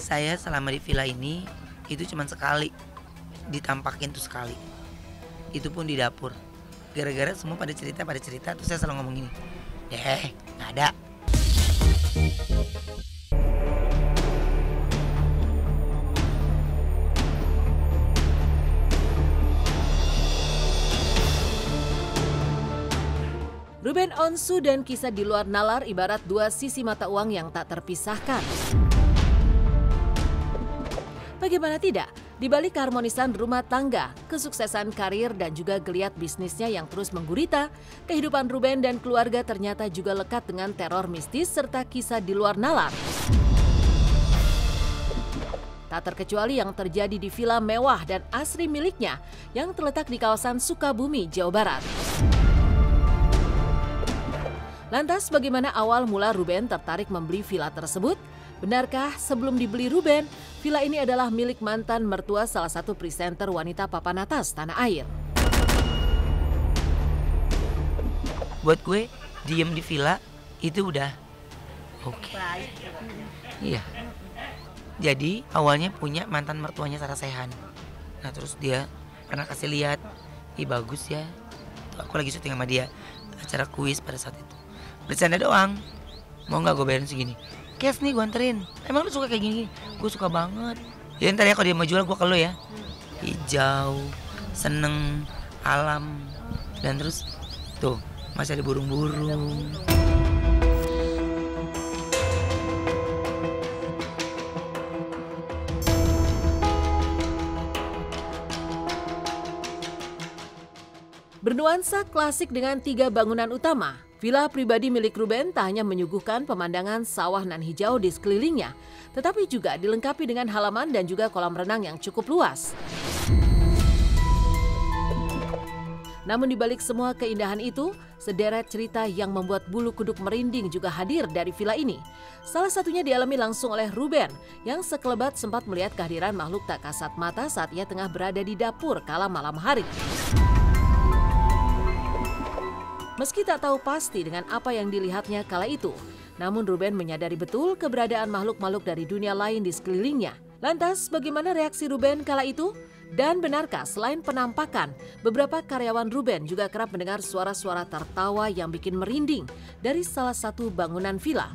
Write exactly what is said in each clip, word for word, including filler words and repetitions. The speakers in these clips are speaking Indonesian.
Saya selama di villa ini itu cuma sekali ditampakin tuh sekali. Itu pun di dapur. Gara-gara semua pada cerita pada cerita terus saya selalu ngomong gini. Eh, nggak ada. Ruben Onsu dan kisah di luar nalar ibarat dua sisi mata uang yang tak terpisahkan. Bagaimana tidak, di balik keharmonisan rumah tangga, kesuksesan karir dan juga geliat bisnisnya yang terus menggurita, kehidupan Ruben dan keluarga ternyata juga lekat dengan teror mistis serta kisah di luar nalar. Tak terkecuali yang terjadi di villa mewah dan asri miliknya yang terletak di kawasan Sukabumi, Jawa Barat. Lantas bagaimana awal mula Ruben tertarik membeli villa tersebut? Benarkah sebelum dibeli Ruben, villa ini adalah milik mantan mertua salah satu presenter wanita papan atas tanah air? Buat gue, diem di villa itu udah oke. Okay. Iya. Jadi awalnya punya mantan mertuanya Sarah Sechan. Nah terus dia pernah kasih lihat, ih bagus ya. Aku lagi syuting sama dia, acara kuis pada saat itu. Bercanda doang, mau nggak gue bayarin segini? Cash nih gue anterin. Emang lu suka kayak gini? Gue suka banget. Ya ntar ya kalau dia mau jual gue ke lu ya. Hijau, seneng, alam, dan terus tuh masih ada burung-burung. Bernuansa klasik dengan tiga bangunan utama, villa pribadi milik Ruben tak hanya menyuguhkan pemandangan sawah nan hijau di sekelilingnya, tetapi juga dilengkapi dengan halaman dan juga kolam renang yang cukup luas. Namun di balik semua keindahan itu, sederet cerita yang membuat bulu kuduk merinding juga hadir dari villa ini. Salah satunya dialami langsung oleh Ruben, yang sekelebat sempat melihat kehadiran makhluk tak kasat mata saat ia tengah berada di dapur kala malam hari. Meski tak tahu pasti dengan apa yang dilihatnya kala itu, namun Ruben menyadari betul keberadaan makhluk-makhluk dari dunia lain di sekelilingnya. Lantas bagaimana reaksi Ruben kala itu? Dan benarkah selain penampakan, beberapa karyawan Ruben juga kerap mendengar suara-suara tertawa yang bikin merinding dari salah satu bangunan villa?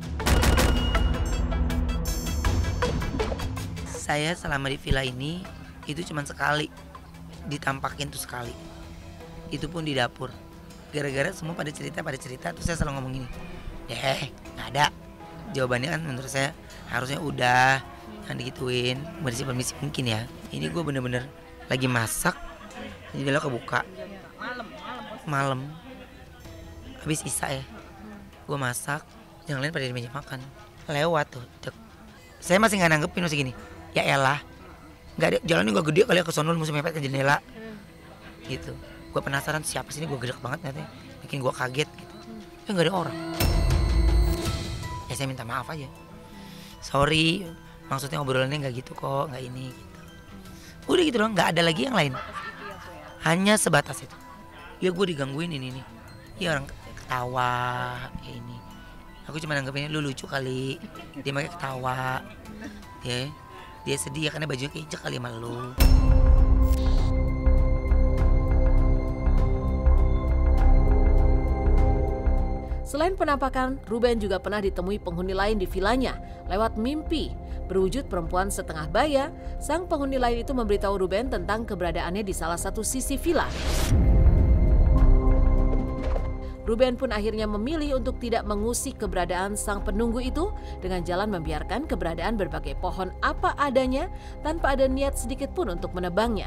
Saya selama di villa ini itu cuma sekali ditampakin tuh sekali. Itu pun di dapur. Gara-gara semua pada cerita pada cerita terus saya selalu ngomong gini. Eh, nggak ada. Jawabannya kan menurut saya harusnya udah, jangan digituin. Permisi-permisi mungkin ya. Ini gue bener-bener lagi masak, jadi lo kebuka. Malam. Habis isa ya. Gue masak, yang lain pada di meja makan. Lewat tuh. Cek. Saya masih nggak nanggepin masih gini. Ya elah, nggak ada jalannya gue gede kali ya ke sono mesti mepet ke jendela. Gitu. Gue penasaran siapa sih ini, gue gedek banget katanya, bikin gue kaget gitu. Ya nggak ada orang. Ya saya minta maaf aja. Sorry, maksudnya obrolannya nggak gitu kok, nggak ini gitu. Udah gitu doang, nggak ada lagi yang lain. Hanya sebatas itu. Ya gue digangguin ini nih. Ya orang ketawa kayak ini. Aku cuma nanggepinnya lu lucu kali. Dia makanya ketawa. Ya, dia sedih ya karena bajunya keinjek kali sama lu. Selain penampakan, Ruben juga pernah ditemui penghuni lain di villanya lewat mimpi. Berwujud perempuan setengah baya, sang penghuni lain itu memberitahu Ruben tentang keberadaannya di salah satu sisi villa. Ruben pun akhirnya memilih untuk tidak mengusik keberadaan sang penunggu itu dengan jalan membiarkan keberadaan berbagai pohon apa adanya tanpa ada niat sedikit pun untuk menebangnya.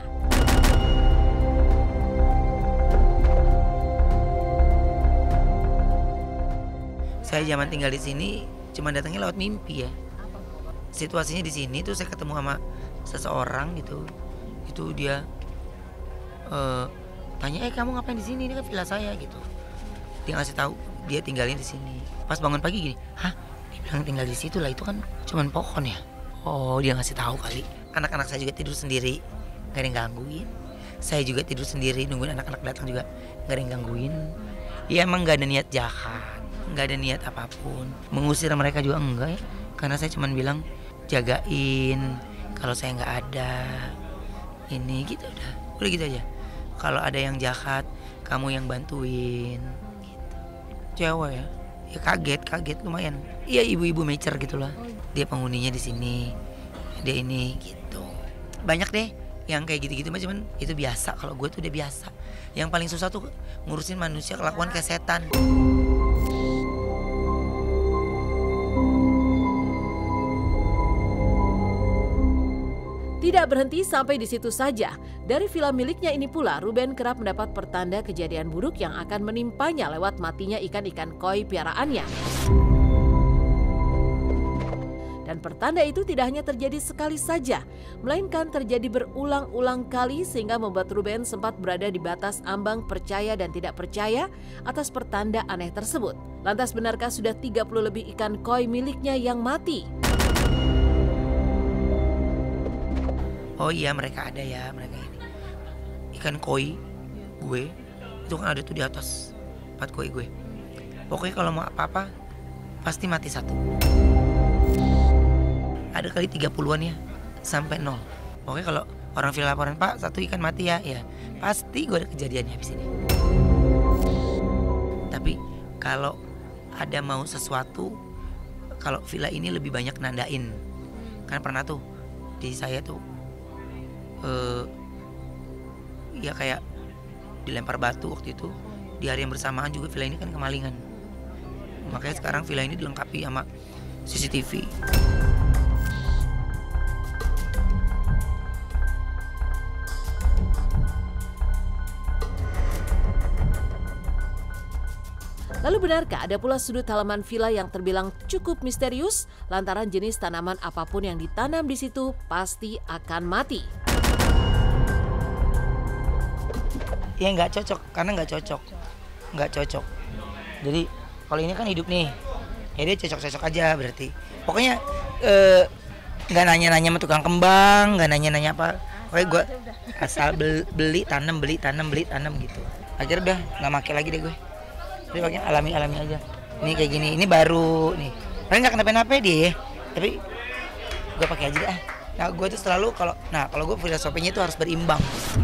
Saya zaman tinggal di sini cuma datangnya lewat mimpi ya. Situasinya di sini tuh saya ketemu sama seseorang gitu. Itu dia uh, tanya, "Eh, kamu ngapain di sini? Ini kan villa saya." gitu. Dia ngasih tahu dia tinggalnya di sini. Pas bangun pagi gini, "Hah? Dia bilang tinggal di situ lah, itu kan cuman pohon ya." Oh, dia ngasih tahu kali. Anak-anak saya juga tidur sendiri, gak ada yang gangguin. Saya juga tidur sendiri nungguin anak-anak datang juga, gak ada yang gangguin. Ya emang gak ada niat jahat, nggak ada niat apapun, mengusir mereka juga enggak ya, karena saya cuman bilang jagain kalau saya nggak ada, ini gitu udah udah gitu aja. Kalau ada yang jahat kamu yang bantuin gitu. Cewek ya, ya kaget kaget lumayan. Iya ibu-ibu mature gitulah. Dia penghuninya di sini, dia ini gitu. Banyak deh yang kayak gitu-gitu mah, cuman itu biasa. Kalau gue tuh udah biasa. Yang paling susah tuh ngurusin manusia kelakuan kayak setan. Tidak berhenti sampai di situ saja. Dari villa miliknya ini pula, Ruben kerap mendapat pertanda kejadian buruk yang akan menimpanya lewat matinya ikan-ikan koi piaraannya. Dan pertanda itu tidak hanya terjadi sekali saja, melainkan terjadi berulang-ulang kali sehingga membuat Ruben sempat berada di batas ambang percaya dan tidak percaya atas pertanda aneh tersebut. Lantas benarkah sudah tiga puluh lebih ikan koi miliknya yang mati? Oh iya mereka ada ya, mereka ini. Ikan koi gue itu kan ada tuh di atas empat koi gue. Pokoknya kalau mau apa-apa pasti mati satu. Ada kali tiga puluhan ya sampai nol. Pokoknya kalau orang villa laporan, Pak satu ikan mati ya, ya pasti gue ada kejadiannya habis ini. Tapi kalau ada mau sesuatu, kalau villa ini lebih banyak nandain. Kan pernah tuh di saya tuh uh, ya kayak dilempar batu waktu itu. Di hari yang bersamaan juga villa ini kan kemalingan. Makanya sekarang villa ini dilengkapi sama C C T V. Lalu benarkah ada pula sudut halaman villa yang terbilang cukup misterius lantaran jenis tanaman apapun yang ditanam di situ pasti akan mati? Ya nggak cocok, karena nggak cocok, nggak cocok. Jadi kalau ini kan hidup nih, ya dia cocok-cocok aja berarti. Pokoknya nggak eh, nanya-nanya sama tukang kembang, nggak nanya-nanya apa. Pokoknya gue asal beli, beli tanam, beli tanam, beli tanam gitu. Akhirnya udah nggak make lagi deh gue. Jadi pakai alami-alami aja. Ini kayak gini, ini baru nih. Paling nggak kenapa-napa dia, tapi gue pakai aja deh. Nah gue tuh selalu kalau, nah kalau gue filosofinya itu harus berimbang.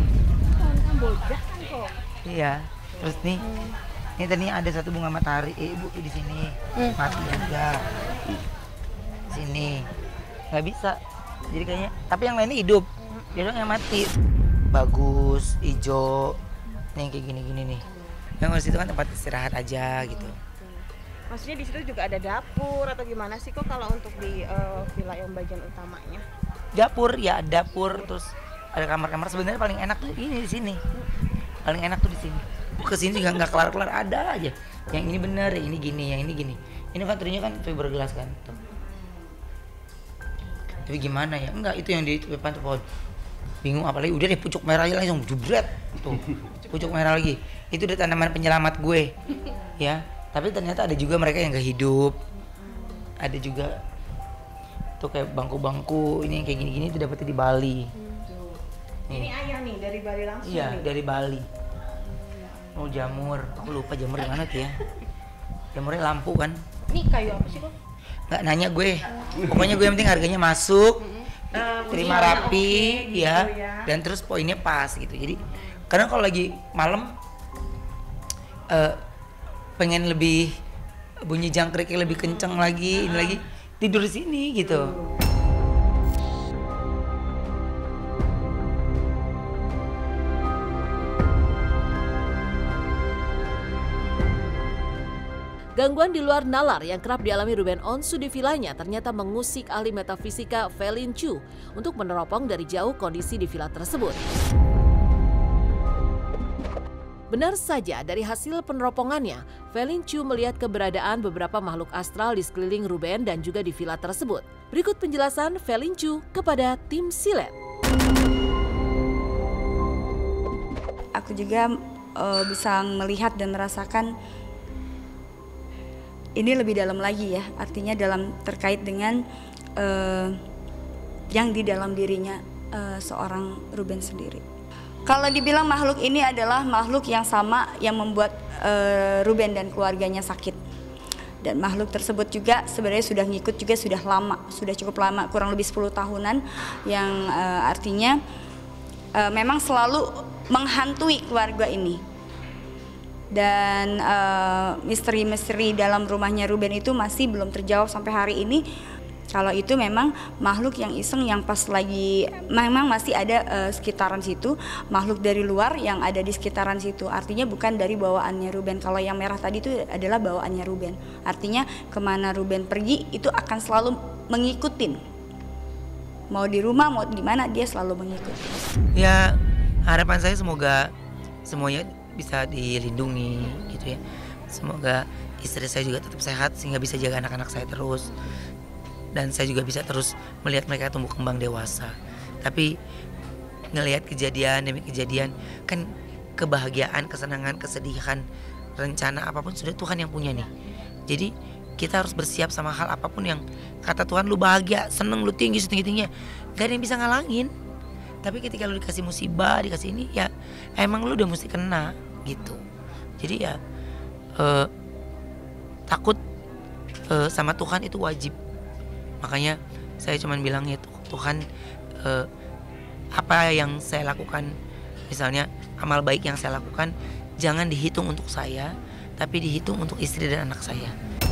Iya. Terus nih, ini tadi ada satu bunga matahari, eh, ibu di sini mati juga. Sini, nggak bisa. Jadi kayaknya, tapi yang lainnya hidup. Dia doang yang mati. Bagus, hijau. Nih kayak gini-gini nih. Yang di situ kan tempat istirahat aja gitu. Maksudnya di situ juga ada dapur atau gimana sih kok kalau untuk di uh, villa yang bagian utamanya? Dapur ya, dapur terus ada kamar-kamar. Sebenarnya paling enak tuh ini di sini. Paling enak tuh di sini. Kesini juga nggak kelar-kelar, ada aja. Yang ini bener, yang ini gini, yang ini gini. Ini factory-nya kan fiberglass kan. Tuh. Tapi gimana ya? Enggak, itu yang di depan tuh pohon. Bingung apalagi udah deh pucuk merah aja langsung jubret tuh. Pucuk merah lagi. Itu udah tanaman penyelamat gue. Ya, tapi ternyata ada juga mereka yang gak hidup. Ada juga tuh kayak bangku-bangku ini yang kayak gini-gini itu dapetnya di Bali. Ini ayah nih dari Bali langsung. Iya, nih. dari Bali. Oh jamur, aku lupa jamur di mana tuh ya. Jamurnya lampu kan. Ini kayu apa sih kok? Nggak nanya gue. Pokoknya gue yang penting harganya masuk. Uh, terima rapi okay, ya, gitu ya, dan terus poinnya pas gitu. Jadi kadang kalau lagi malam uh, pengen lebih bunyi jangkriknya lebih kenceng lagi, ini lagi tidur di sini gitu. Gangguan di luar nalar yang kerap dialami Ruben Onsu di villanya ternyata mengusik ahli metafisika Felin Chu untuk meneropong dari jauh kondisi di villa tersebut. Benar saja dari hasil peneropongannya, Felin Chu melihat keberadaan beberapa makhluk astral di sekeliling Ruben dan juga di villa tersebut. Berikut penjelasan Felin Chu kepada tim Silet. Aku juga uh, bisa melihat dan merasakan ini lebih dalam lagi ya, artinya dalam terkait dengan uh, yang di dalam dirinya uh, seorang Ruben sendiri. Kalau dibilang makhluk ini adalah makhluk yang sama yang membuat uh, Ruben dan keluarganya sakit. Dan makhluk tersebut juga sebenarnya sudah ngikut juga sudah lama, sudah cukup lama, kurang lebih sepuluh tahunan, yang uh, artinya uh, memang selalu menghantui keluarga ini. Dan uh, misteri-misteri dalam rumahnya Ruben itu masih belum terjawab sampai hari ini. Kalau itu memang makhluk yang iseng, yang pas lagi memang masih ada uh, sekitaran situ, makhluk dari luar yang ada di sekitaran situ. Artinya bukan dari bawaannya Ruben. Kalau yang merah tadi itu adalah bawaannya Ruben. Artinya kemana Ruben pergi itu akan selalu mengikutin. Mau di rumah, mau di mana, dia selalu mengikuti. Ya, harapan saya semoga semuanya bisa dilindungi gitu ya. Semoga istri saya juga tetap sehat sehingga bisa jaga anak-anak saya terus. Dan saya juga bisa terus melihat mereka tumbuh kembang dewasa. Tapi ngelihat kejadian demi kejadian, kan kebahagiaan, kesenangan, kesedihan, rencana apapun sudah Tuhan yang punya nih. Jadi kita harus bersiap sama hal apapun yang kata Tuhan, lu bahagia, seneng, lu tinggi setinggi-tingginya, gak ada yang bisa ngalangin. Tapi ketika lu dikasih musibah, dikasih ini, ya emang lu udah mesti kena gitu. Jadi ya eh, takut eh, sama Tuhan itu wajib. Makanya saya cuman bilang ya Tuhan, eh, apa yang saya lakukan, misalnya amal baik yang saya lakukan, jangan dihitung untuk saya, tapi dihitung untuk istri dan anak saya.